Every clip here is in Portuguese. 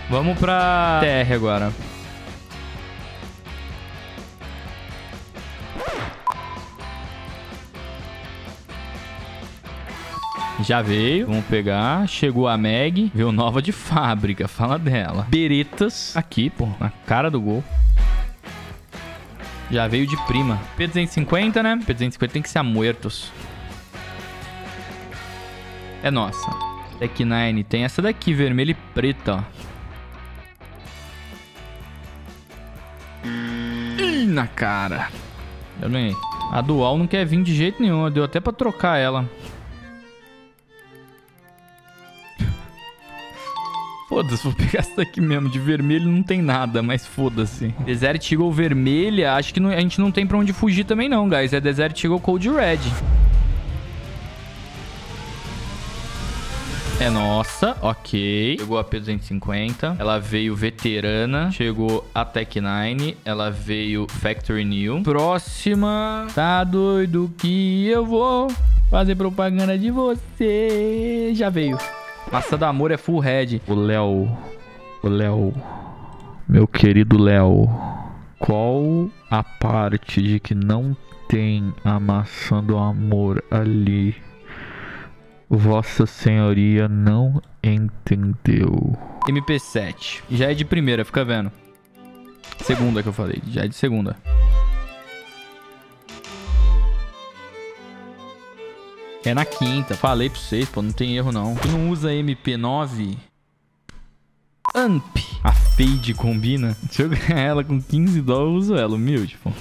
Vamos pra TR agora. Já veio. Vamos pegar. Chegou a Meg. Veio nova de fábrica. Fala dela. Beretas. Aqui, pô. Na cara do gol. Já veio de prima. P250, né? P250 tem que ser a Muertos. É nossa. Tech 9. Tem essa daqui, vermelha e preta, ó. Ih, na cara. Eu ganhei. A Dual não quer vir de jeito nenhum. Deu até pra trocar ela. Foda-se, vou pegar essa daqui mesmo. De vermelho não tem nada, mas foda-se. Desert Eagle vermelha. Acho que a gente não tem pra onde fugir também não, guys. É Desert Eagle Cold Red. É nossa, ok. Chegou a P250. Ela veio veterana. Chegou a Tech 9. Ela veio Factory New. Próxima. Tá doido que eu vou fazer propaganda de você. Já veio. Maçã do Amor é full red. O Léo. Meu querido Léo. Qual a parte de que não tem a maçã do amor ali? Vossa Senhoria não entendeu. MP7. Já é de primeira, fica vendo. Segunda que eu falei. Já é de segunda. É na quinta. Falei pra vocês, pô. Não tem erro, não. Tu não usa MP9? Amp. A Fade combina. Se eu ganhar ela com 15 dólares, eu uso ela. Humilde, pô.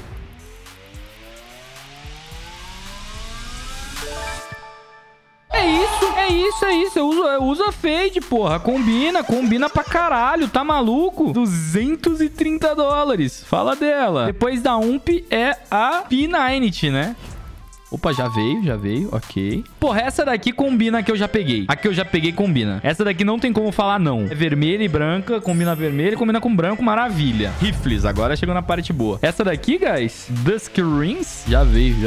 É isso. Eu uso a Fade, porra. Combina pra caralho. Tá maluco? 230 dólares. Fala dela. Depois da UMP é a P90, né? Opa, já veio, ok. Porra, essa daqui combina a que eu já peguei. A que eu já peguei combina. Essa daqui não tem como falar não. É vermelha e branca, combina vermelho, combina com branco, maravilha. Rifles, agora chegou na parte boa. Essa daqui, guys, Dusk Rings, já veio.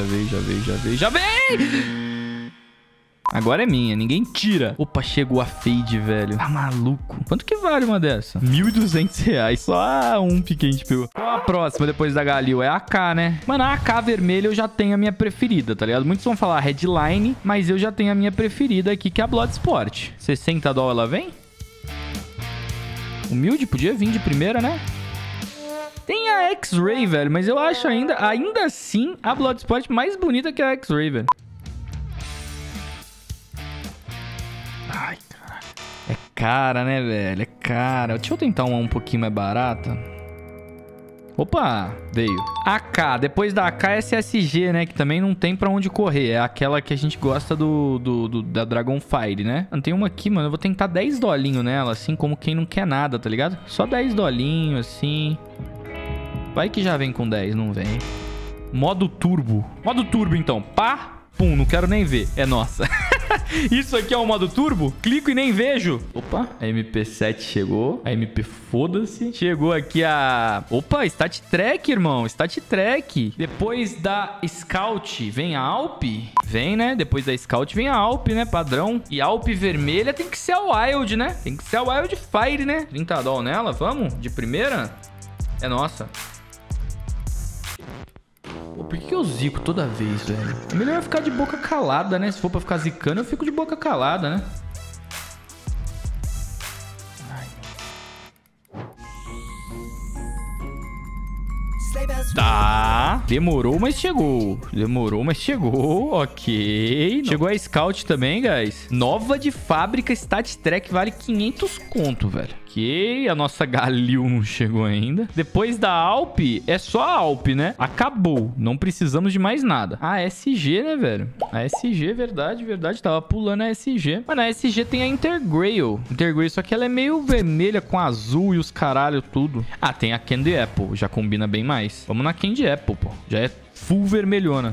Agora é minha, ninguém tira. Opa, chegou a Fade, velho. Tá maluco. Quanto que vale uma dessa? R$1.200. Só a UMP que a gente pegou. Qual a próxima depois da Galil? É a AK, né? Mano, a AK vermelha eu já tenho a minha preferida, tá ligado? Muitos vão falar Headline, mas eu já tenho a minha preferida aqui, que é a Bloodsport. 60 dólares ela vem? Humilde, podia vir de primeira, né? Tem a X-Ray, velho, mas eu acho ainda assim a Bloodsport mais bonita que a X-Ray, velho. Ai, caralho. É cara, né, velho? É cara. Deixa eu tentar uma um pouquinho mais barata. Opa, veio. AK. Depois da AK, SSG, né? Que também não tem pra onde correr. É aquela que a gente gosta da Dragonfire, né? Tem uma aqui, mano. Eu vou tentar 10 dolinhos nela, assim, como quem não quer nada, tá ligado? Só 10 dolinhos, assim. Vai que já vem com 10, não vem. Modo turbo. Modo turbo, então. Pá. Pum, não quero nem ver. É nossa. Isso aqui é o modo turbo? Clico e nem vejo. Opa, a MP7 chegou. A MP foda-se. Chegou aqui a... Opa, Stat Trek, irmão. Stat Trek. Depois da Scout vem a Alp. Vem, né? Depois da Scout vem a Alp, né? Padrão. E a Alp vermelha tem que ser a Wild, né? Tem que ser a Wild Fire, né? 30 doll nela, vamos? De primeira? É nossa. Pô, por que eu zico toda vez, velho? É melhor eu ficar de boca calada, né? Se for pra ficar zicando, eu fico de boca calada, né? Tá. Demorou, mas chegou. Ok. Chegou a Scout também, guys. Nova de fábrica, Stat Trek, vale 500 conto, velho. Ok. A nossa Galil não chegou ainda. Depois da Alp, é só a Alp, né? Acabou. Não precisamos de mais nada. A SG, né, velho? A SG, verdade. Tava pulando a SG. Mano, a SG tem a Intergrail. Só que ela é meio vermelha com azul e os caralho tudo. Ah, tem a Candy Apple. Já combina bem mais. Vamos na Candy Apple, pô. Já é full vermelhona.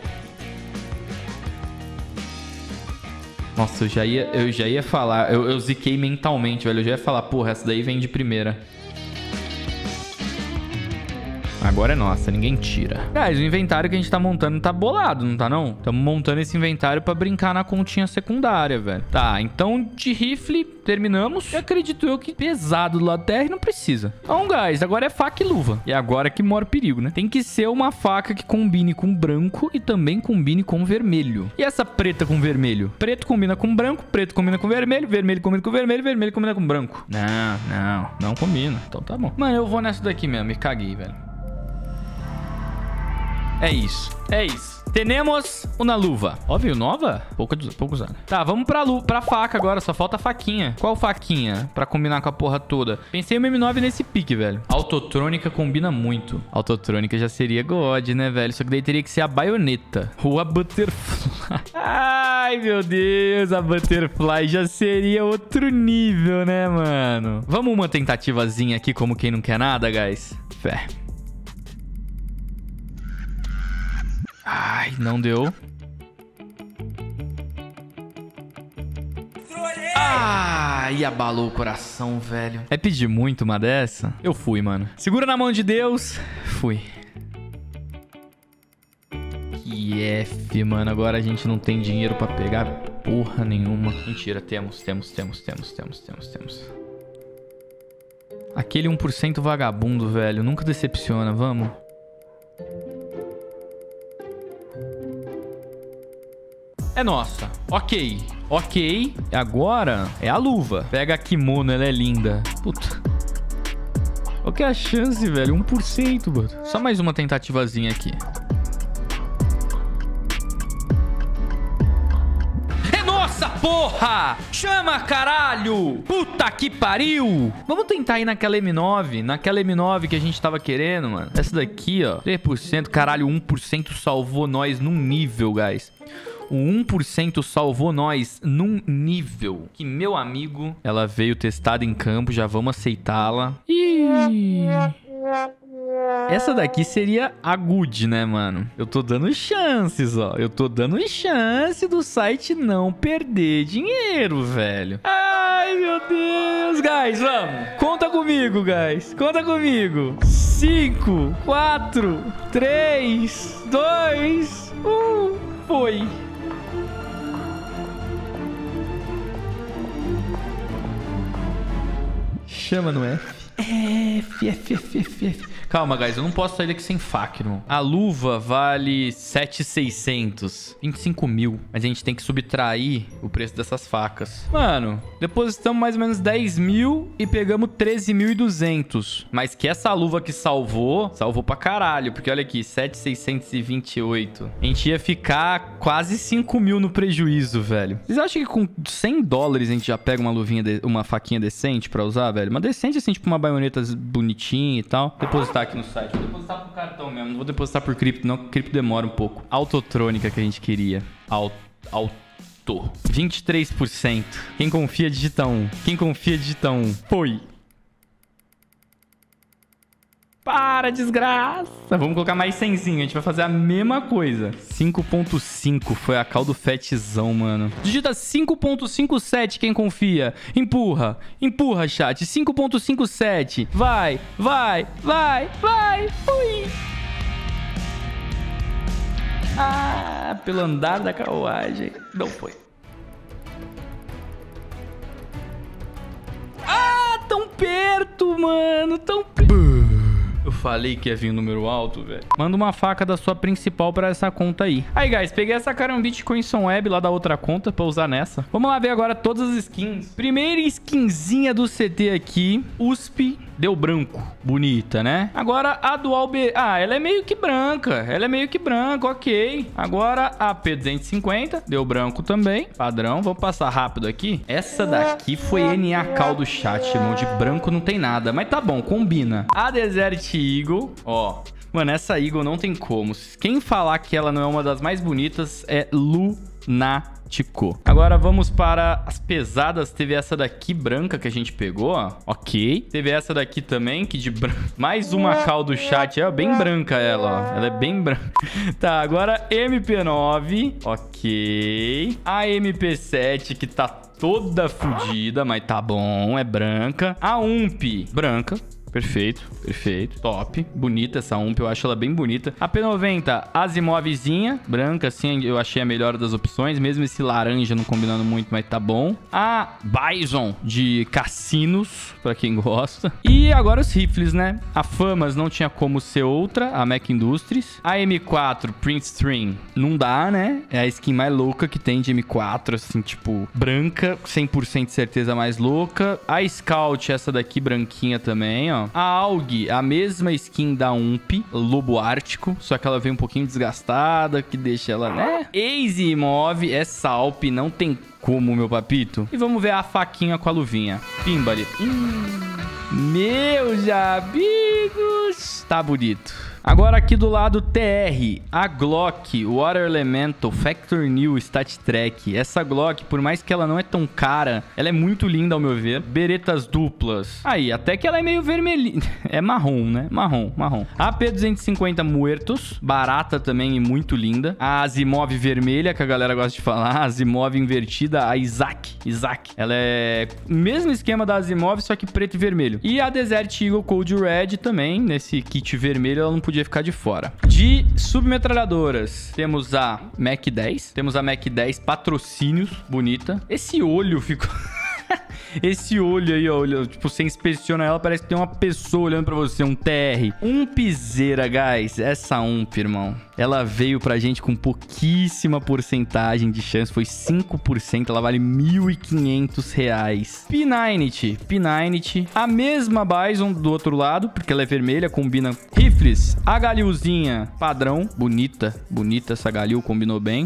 Nossa, eu já ia falar. Eu ziquei mentalmente, velho. Eu já ia falar, porra, essa daí vem de primeira. Agora é nossa, ninguém tira. Guys, o inventário que a gente tá montando tá bolado, não tá não? Estamos montando esse inventário pra brincar na continha secundária, velho. Tá, então de rifle terminamos. E acredito eu que pesado do lado terra não precisa. Então, guys, agora é faca e luva. E agora que mora o perigo, né? Tem que ser uma faca que combine com branco e também combine com vermelho. E essa preta com vermelho? Preto combina com branco, preto combina com vermelho, vermelho combina com vermelho, vermelho combina com branco. Não combina. Então tá bom. Mano, eu vou nessa daqui mesmo. Me caguei, velho. É isso. Temos uma luva. Ó, viu? Nova? Pouco usada. Tá, vamos pra faca agora. Só falta a faquinha. Qual faquinha? Pra combinar com a porra toda. Pensei o M9 nesse pique, velho. Autotrônica combina muito. Autotrônica já seria God, né, velho? Só que daí teria que ser a baioneta. Ou a Butterfly. Ai, meu Deus. A Butterfly já seria outro nível, né, mano? Vamos uma tentativazinha aqui como quem não quer nada, guys? Fé. Ai, não deu. Ai, abalou o coração, velho. É pedir muito uma dessa? Eu fui, mano. Segura na mão de Deus. Fui. Que F, mano. Agora a gente não tem dinheiro pra pegar porra nenhuma. Mentira, temos. Aquele 1% vagabundo, velho. Nunca decepciona, vamos. É nossa. Ok. Agora é a luva. Pega a kimono, ela é linda. Puta. Qual que é a chance, velho? 1%, mano. Só mais uma tentativazinha aqui. É nossa, porra! Chama, caralho! Puta que pariu! Vamos tentar ir naquela M9. Naquela M9 que a gente tava querendo, mano. Essa daqui, ó. 3%. Caralho, 1% salvou nós num nível, guys. O 1% salvou nós num nível que, meu amigo, ela veio testada em campo, já vamos aceitá-la. Ih! Essa daqui seria a good, né, mano? Eu tô dando chances, ó. Eu tô dando chance do site não perder dinheiro, velho. Ai, meu Deus. Guys, vamos. Conta comigo, guys. Conta comigo. 5, 4, 3, 2, 1. Foi. Chama no F. F. Calma, guys. Eu não posso sair daqui sem faca, irmão. A luva vale 7.600. 25 mil. Mas a gente tem que subtrair o preço dessas facas. Mano, depositamos mais ou menos 10 mil e pegamos 13.200. Mas que essa luva que salvou pra caralho. Porque olha aqui, 7.628. A gente ia ficar quase 5 mil no prejuízo, velho. Vocês acham que com 100 dólares a gente já pega uma luvinha, uma faquinha decente pra usar, velho? Uma decente assim, tipo uma baioneta bonitinha e tal. Depositar aqui no site. Vou depositar por cartão mesmo. Não vou depositar por cripto, não. Cripto demora um pouco. Autotrônica que a gente queria. Auto. 23%. Quem confia, digita 1. Quem confia, digita 1. Foi. Para, desgraça. Vamos colocar mais 100zinho. A gente vai fazer a mesma coisa. 5.5 foi a call do fetzão, mano. Digita 5.57 quem confia. Empurra, chat. 5.57. Vai. Fui. Ah, pelo andar da carruagem. Não foi. Ah, tão perto, mano. Tão perto. Eu falei que ia vir um número alto, velho. Manda uma faca da sua principal pra essa conta aí. Aí, guys, peguei essa Karambit Coinson Web lá da outra conta pra usar nessa. Vamos lá ver agora todas as skins. Primeira skinzinha do CT aqui. USP deu branco. Bonita, né? Agora a Dual B... Ah, ela é meio que branca. Ok. Agora a P250 deu branco também. Padrão. Vamos passar rápido aqui. Essa daqui foi NA Call do chat, irmão. De branco não tem nada. Mas tá bom, combina. A Desert Eagle, ó. Mano, essa Eagle não tem como. Quem falar que ela não é uma das mais bonitas é lunático. Agora vamos para as pesadas. Teve essa daqui branca que a gente pegou, ó. Ok. Teve essa daqui também, que de branco. Mais uma call do chat. É bem branca ela, ó. Ela é bem branca. Tá, agora MP9. Ok. A MP7 que tá toda fodida, mas tá bom. É branca. A UMP, branca. Perfeito, perfeito. Top. Bonita essa UMP, eu acho ela bem bonita. A P90, Asimovzinha. Branca, assim, eu achei a melhor das opções. Mesmo esse laranja não combinando muito, mas tá bom. A Bison, de cassinos, pra quem gosta. E agora os rifles, né? A Famas não tinha como ser outra, a Mac Industries. A M4 Prince Stream não dá, né? É a skin mais louca que tem de M4, assim, tipo, branca, 100% de certeza mais louca. A Scout, essa daqui branquinha também, ó. A AUG, a mesma skin da UMP, Lobo Ártico, só que ela vem um pouquinho desgastada, que deixa ela, né? Easy Move, é Salp, não tem como, meu papito. E vamos ver a faquinha com a luvinha. Pimbali. Meus amigos, tá bonito. Agora aqui do lado TR, a Glock Water Elemental Factor New Stat Track. Essa Glock, por mais que ela não é tão cara, ela é muito linda ao meu ver. Beretas duplas. Aí, até que ela é meio vermelhinha. É marrom, né? Marrom. A P250 Muertos, barata também e muito linda. A Asimov vermelha, que a galera gosta de falar. A Asimov invertida, a Isaac. Ela é o mesmo esquema da Asimov, só que preto e vermelho. E a Desert Eagle Cold Red também, nesse kit vermelho, ela não podia ficar de fora. De submetralhadoras, temos a Mac 10. Temos a Mac 10 Patrocínios, bonita. Esse olho ficou... Esse olho aí, ó, tipo, você inspeciona ela, parece que tem uma pessoa olhando pra você, um TR. Umpizeira, guys. Essa UMP, irmão, ela veio pra gente com pouquíssima porcentagem de chance, foi 5%, ela vale R$1.500. P90, a mesma Bison do outro lado, porque ela é vermelha, combina. Rifles, a Galilzinha, padrão, bonita essa Galil, combinou bem.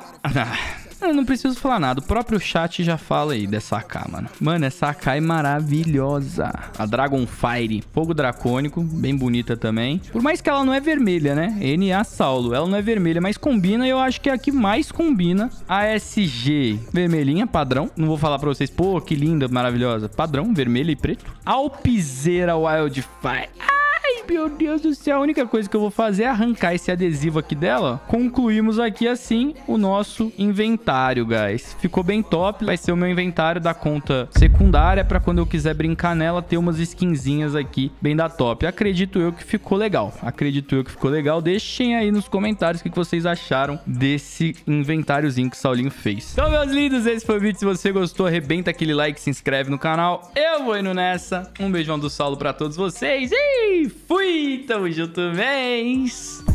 Eu não preciso falar nada, o próprio chat já fala aí dessa AK, mano. Mano, essa AK é maravilhosa. A Dragonfire, fogo dracônico, bem bonita também. Por mais que ela não é vermelha, né? NA Saulo, ela não é vermelha, mas combina e eu acho que é a que mais combina. A SG, vermelhinha, padrão. Não vou falar pra vocês, pô, que linda, maravilhosa. Padrão, vermelho e preto. Alpizeira Wildfire. Ai, meu Deus do céu, a única coisa que eu vou fazer é arrancar esse adesivo aqui dela. Concluímos aqui, assim, o nosso inventário, guys. Ficou bem top. Vai ser o meu inventário da conta secundária pra quando eu quiser brincar nela, ter umas skinzinhas aqui bem da top. Acredito eu que ficou legal. Deixem aí nos comentários o que vocês acharam desse inventáriozinho que o Saulinho fez. Então, meus lindos, esse foi o vídeo. Se você gostou, arrebenta aquele like, se inscreve no canal. Eu vou indo nessa. Um beijão do Saulo pra todos vocês e fui! Tamo junto, mês!